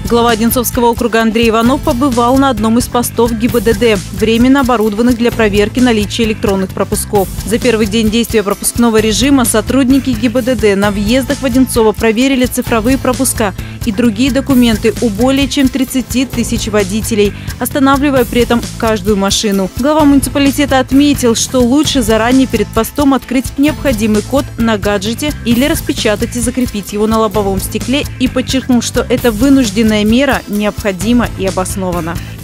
Глава Одинцовского округа Андрей Иванов побывал на одном из постов ГИБДД, временно оборудованных для проверки наличия электронных пропусков. За первый день действия пропускного режима сотрудники ГИБДД на въездах в Одинцово проверили цифровые пропуска и другие документы у более чем 30 тысяч водителей, останавливая при этом каждую машину. Глава муниципалитета отметил, что лучше заранее перед постом открыть необходимый код на гаджете или распечатать и закрепить его на лобовом стекле, и подчеркнул, что эта вынужденная мера необходима и обоснована.